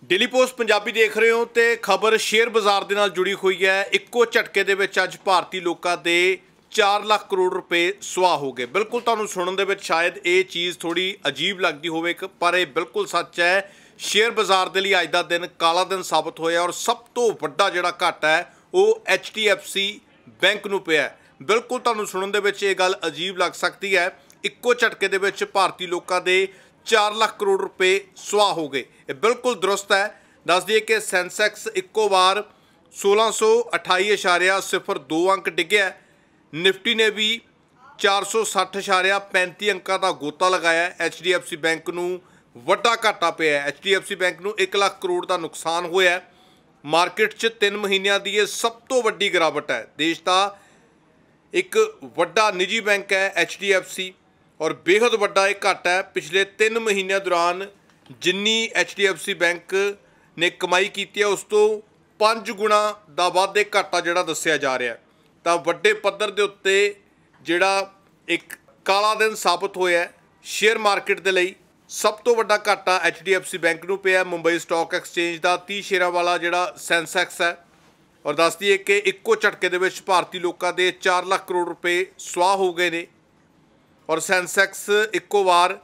Daily post Punjabi देख रहे हो तो खबर शेयर बाजार के नाल जुड़ी हुई है। इक्को झटके दे विच अज भारतीय लोगों के 4 लाख करोड़ रुपए सुआह हो गए। बिल्कुल तुहानूं सुणन दे विच शायद ये चीज़ थोड़ी अजीब लगती होवे, पर यह बिल्कुल सच है। शेयर बाजार के लिए अज का दिन काला दिन साबित होया और सब तो वड्डा जिहड़ा घाटा है वो HDFC बैंक नूं पिया। बिल्कुल तुहानूं सुणन दे विच ये गल अजीब लग सकती है। इक्को झटके दे विच भारतीय लोगों के 4 लाख करोड़ रुपए सुआह हो गए। ये बिल्कुल दुरुस्त है। दस दिए कि सेंसैक्स इक्को बार 1628.02 अंक डिग्या। निफ्टी ने भी 460.35 अंकों का गोता लगाया। HDFC बैंक नूं वड्डा घाटा पिया। HDFC बैंक नूं 1 लाख करोड़ का नुकसान होया। मार्केट च 3 महीनों की ये सब तो वड्डी गिरावट है। देश का एक वड्डा निजी बैंक है HDFC और बेहद वड्डा एक घाटा है। पिछले 3 महीनों दौरान जिन्नी HDFC बैंक ने कमाई की है उस तो 5 गुणा का वाधे घाटा जिहड़ा दस्सिया जा रहा है। तो वड्डे पद्धर के उत्ते जिहड़ा एक काला दिन साबित होया है शेयर मार्केट के लिए। सब तो वड्डा घाटा HDFC बैंक नूं पिया। मुंबई स्टॉक एक्सचेंज का 30 शेयरां वाला जिहड़ा सेंसैक्स है और दस दिए कि इक्को झटके दे विच भारतीय लोगों के 4 लाख करोड़ रुपए सुआह हो गए ने और सेंसैक्स इक्को बार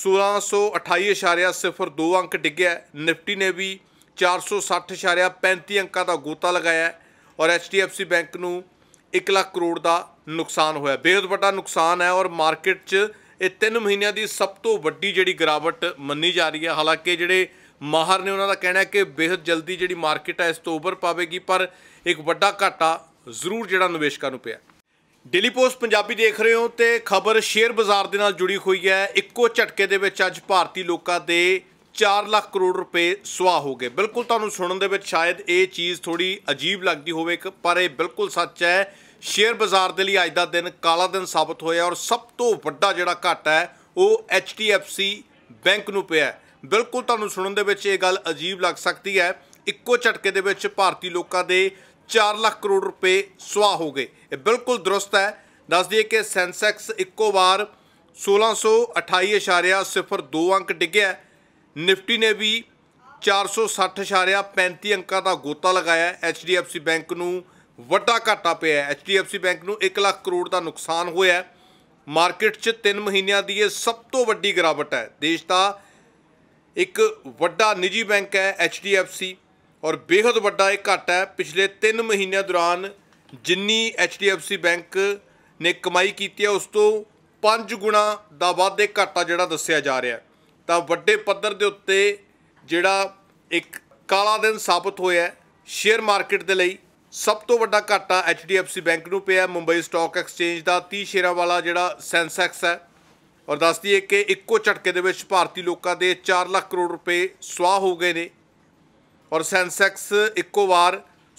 1628.02 अंक डिग्या। निफ्टी ने भी 460.35 अंकों का गोता लगाया और HDFC बैंक नूं 1 लाख करोड़ का नुकसान होया। बेहद बड़ा नुकसान है और मार्केट च ये 3 महीनों की सब तो वड्डी जिहड़ी गिरावट मन्नी जा रही है। हालांकि जिहड़े माहर ने उन्हों का कहना है कि बेहद जल्दी जिहड़ी मार्केट है इस तो उभर पावेगी, पर एक वड्डा घाटा जरूर जिहड़ा निवेशकों नूं पिया। डेली पोस्ट पंजाबी देख रहे हो तो खबर शेयर बाजार के नाल जुड़ी हुई है। इक्को झटके दे विच अज भारतीय लोगों के 4 लाख करोड़ रुपए सुआह हो गए। बिल्कुल तुहानूं सुणन दे विच शायद ये चीज़ थोड़ी अजीब लगती होवे, पर यह बिल्कुल सच है। शेयर बाजार के लिए अज का दिन काला दिन साबित होया और सब तो वड्डा जिहड़ा घाटा है वो HDFC बैंक नूं पिया। बिल्कुल तुहानूं सुणन दे विच ये गल अजीब लग सकती है। इक्को झटके दे विच भारतीय लोगों के 4 लाख करोड़ रुपए सुआह हो गए। ये बिल्कुल दुरुस्त है। दस दिए कि सेंसैक्स इक्को बार 1628.02 अंक डिग्या। निफ्टी ने भी 460.35 अंकों का गोता लगाया। HDFC बैंक नूं वड्डा घाटा पिया। HDFC बैंक नूं 1 लाख करोड़ का नुकसान होया। मार्केट च 3 महीनों की ये सब तो वड्डी गिरावट है। देश का एक वड्डा निजी बैंक है HDFC और बेहद वड्डा एक घाटा है। पिछले 3 महीनों दौरान जिन्नी HDFC बैंक ने कमाई की है उस तो 5 गुणा का वाधे घाटा जिहड़ा दस्सिया जा रहा है। तो वड्डे पद्धर के उत्ते जिहड़ा एक काला दिन साबित होया है शेयर मार्केट के लिए। सब तो वड्डा घाटा HDFC बैंक नूं पिया। मुंबई स्टॉक एक्सचेंज का 30 शेयरां वाला जिहड़ा सेंसैक्स है और दस दिए कि इक्को झटके दे विच भारतीय लोगों के 4 लाख करोड़ रुपए सुआह हो गए ने और सेंसैक्स इक्को बार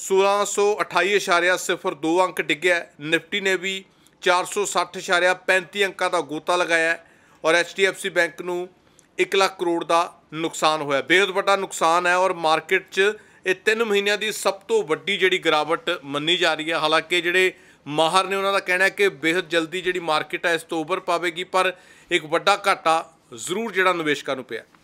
1628.02 अंक डिग्या। निफ्टी ने भी 460.35 अंकों का गोता लगाया और HDFC बैंक नूं 1 लाख करोड़ का नुकसान होया। बेहद बड़ा नुकसान है और मार्केट च ये 3 महीनों की सब तो वड्डी जिहड़ी गिरावट मन्नी जा रही है। हालांकि जिहड़े माहर ने उन्हों का कहना है कि बेहद जल्दी जिहड़ी मार्केट है इस तो उभर पावेगी, पर एक वड्डा घाटा जरूर जिहड़ा निवेशकों नूं पिया।